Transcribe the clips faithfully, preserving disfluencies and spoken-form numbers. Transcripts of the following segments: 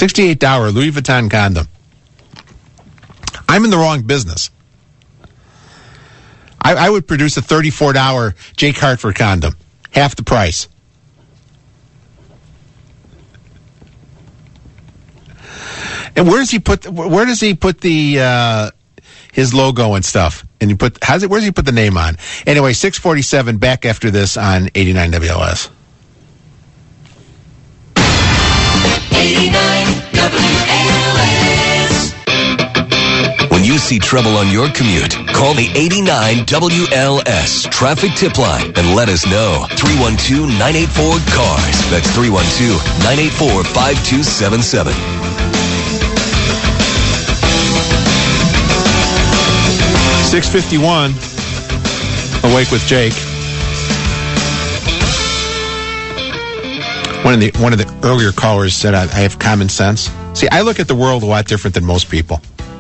sixty-eight dollars Louis Vuitton condom. I'm in the wrong business. I, I would produce a thirty-four dollars Jake Hartford condom. Half the price. And where does he put? Where does he put the uh, his logo and stuff? And you put how's it? Where does he put the name on? Anyway, six forty-seven. Back after this on eighty-nine W L S. eighty-nine W L S. When you see trouble on your commute, call the eighty-nine W L S traffic tip line and let us know. three one two, nine eight four, C A R S. That's three one two, nine eight four, five two seven seven. six fifty-one. Awake with Jake. One of the one of the earlier callers said I, I have common sense. See, I look at the world a lot different than most people.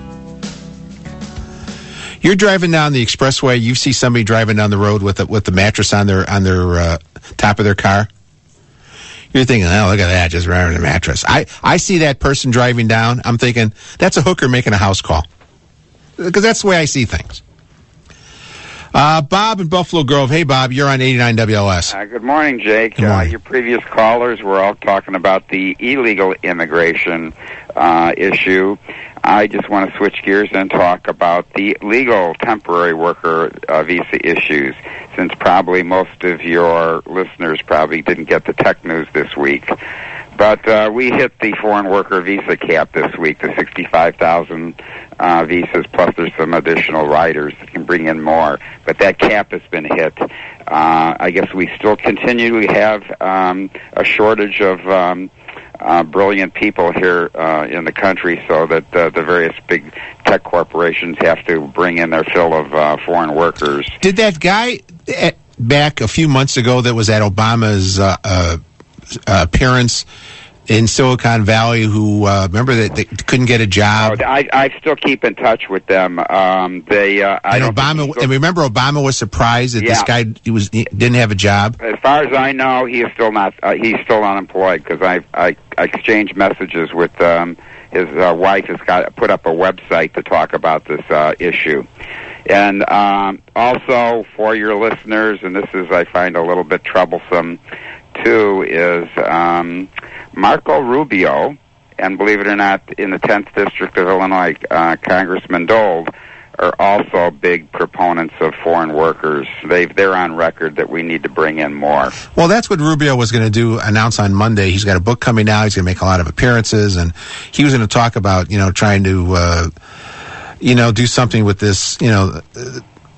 You're driving down the expressway. You see somebody driving down the road with a, with the mattress on their on their uh, top of their car. You're thinking, oh, look at that, just running a mattress. I, I see that person driving down. I'm thinking that's a hooker making a house call. Because that's the way I see things. Uh, Bob in Buffalo Grove. Hey, Bob, you're on eighty-nine W L S. Uh, good morning, Jake. Good morning. Uh, your previous callers were all talking about the illegal immigration uh, issue. I just want to switch gears and talk about the legal temporary worker uh, visa issues, since probably most of your listeners probably didn't get the tech news this week. But uh, we hit the foreign worker visa cap this week, the sixty-five thousand uh, visas, plus there's some additional riders that can bring in more. But that cap has been hit. Uh, I guess we still continually have um, a shortage of um, uh, brilliant people here uh, in the country, so that uh, the various big tech corporations have to bring in their fill of uh, foreign workers. Did that guy at, back a few months ago that was at Obama's uh, uh, appearance in Silicon Valley, who uh, remember that they couldn't get a job? Oh, I, I still keep in touch with them. Um, they, uh, I and don't Obama, still, and remember, Obama was surprised that yeah. this guy he was he didn't have a job. As far as I know, he is still not. Uh, he's still unemployed, because I I exchanged messages with um, his uh, wife. Has got put up a website to talk about this uh, issue. And um, also for your listeners, and this is I find a little bit troublesome too, is um, Marco Rubio, and believe it or not, in the tenth District of Illinois, uh, Congressman Dole, are also big proponents of foreign workers. They've, they're on record that we need to bring in more. Well, that's what Rubio was going to do, announce on Monday. He's got a book coming out. He's going to make a lot of appearances, and he was going to talk about, you know, trying to, uh, you know, do something with this, you know, uh,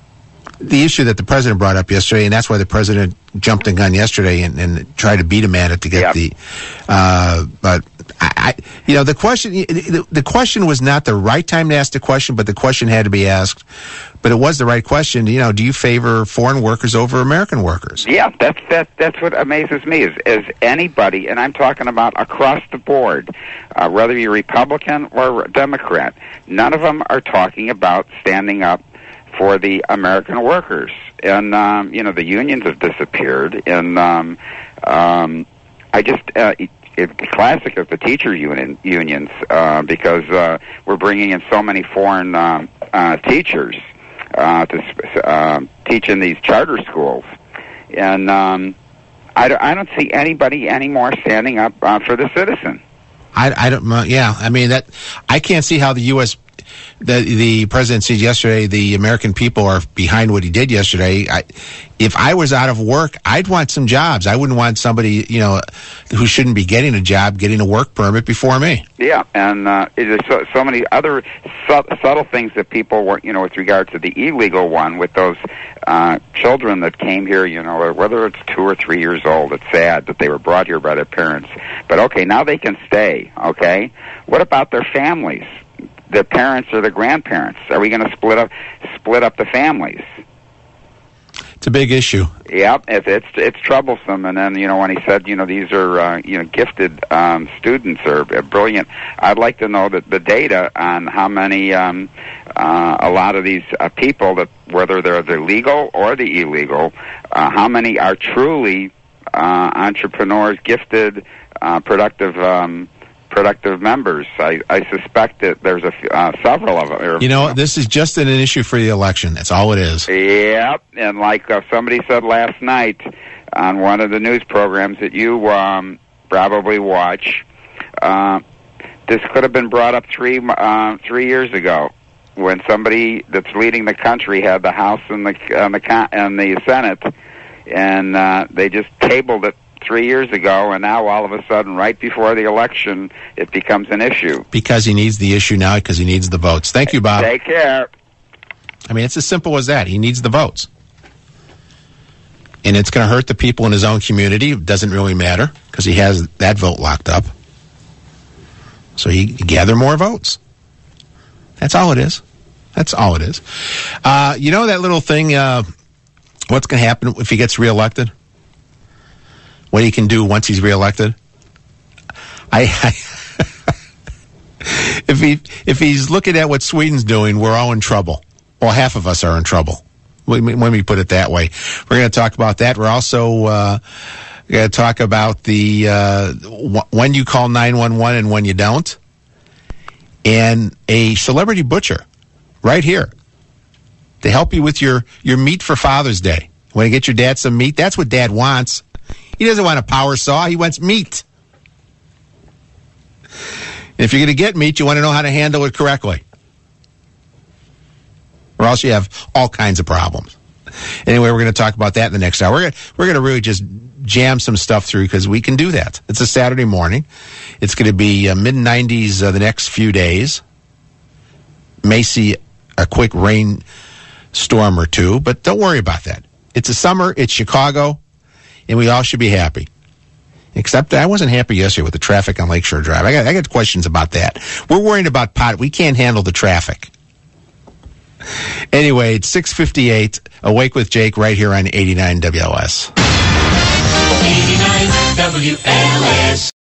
the issue that the president brought up yesterday, and that's why the president jumped the gun yesterday and, and tried to beat him at it to get yep. the. Uh, but I, I, you know, the question, the, the question was not the right time to ask the question, but the question had to be asked. But it was the right question. You know, do you favor foreign workers over American workers? Yeah, that's that. That's what amazes me is is anybody, and I'm talking about across the board, uh, whether you're Republican or Democrat, none of them are talking about standing up for the American workers. And, um, you know, the unions have disappeared. And um, um, I just, uh, it, it, classic of the teacher union, unions, uh, because uh, we're bringing in so many foreign um, uh, teachers uh, to uh, teach in these charter schools. And um, I, don't, I don't see anybody anymore standing up uh, for the citizen. I, I don't, yeah, I mean, that I can't see how the U S The the president said yesterday the American people are behind what he did yesterday. I, if I was out of work, I'd want some jobs. I wouldn't want somebody, you know, who shouldn't be getting a job getting a work permit before me. Yeah, and uh, there's so, so many other su- subtle things that people were, you know, with regard to the illegal one with those uh, children that came here, you know, whether it's two or three years old. It's sad that they were brought here by their parents. But, okay, now they can stay, okay? What about their families? The parents or the grandparents? Are we going to split up split up the families? It's a big issue. Yeah, it's it's, it's troublesome. And then, you know, when he said, you know, these are uh, you know gifted um, students or uh, brilliant, I'd like to know that the data on how many um, uh, a lot of these uh, people, that whether they're the legal or the illegal, uh, how many are truly uh, entrepreneurs, gifted, uh, productive. Um, productive members. I, I suspect that there's a f- uh, several of them. You know, this is just an issue for the election. That's all it is. Yep, and like uh, somebody said last night on one of the news programs that you um, probably watch, uh, this could have been brought up three uh, three years ago when somebody that's leading the country had the House and the and the and the Senate, and uh, they just tabled it three years ago, and now all of a sudden, right before the election, it becomes an issue. Because he needs the issue now, because he needs the votes. Thank you, Bob. Take care. I mean, it's as simple as that. He needs the votes. And it's going to hurt the people in his own community. It doesn't really matter, because he has that vote locked up. So he gather more votes. That's all it is. That's all it is. Uh, you know that little thing, uh, what's going to happen if he gets reelected? What he can do once he's reelected? I, I if he if he's looking at what Sweden's doing, we're all in trouble. Well, half of us are in trouble. Let me, let me put it that way. We're going to talk about that. We're also uh, going to talk about the uh, w- when you call nine one one and when you don't, and a celebrity butcher right here to help you with your your meat for Father's Day. Want to get your dad some meat? That's what Dad wants. He doesn't want a power saw. He wants meat. If you're going to get meat, you want to know how to handle it correctly. Or else you have all kinds of problems. Anyway, we're going to talk about that in the next hour. We're going to, we're going to really just jam some stuff through because we can do that. It's a Saturday morning. It's going to be uh, mid nineties uh, the next few days. May see a quick rain storm or two, but don't worry about that. It's a summer. It's Chicago. And we all should be happy. Except I wasn't happy yesterday with the traffic on Lakeshore Drive. I got I got questions about that. We're worried about pot. We can't handle the traffic. Anyway, it's six fifty-eight. Awake with Jake right here on eighty-nine W L S. eighty-nine W L S.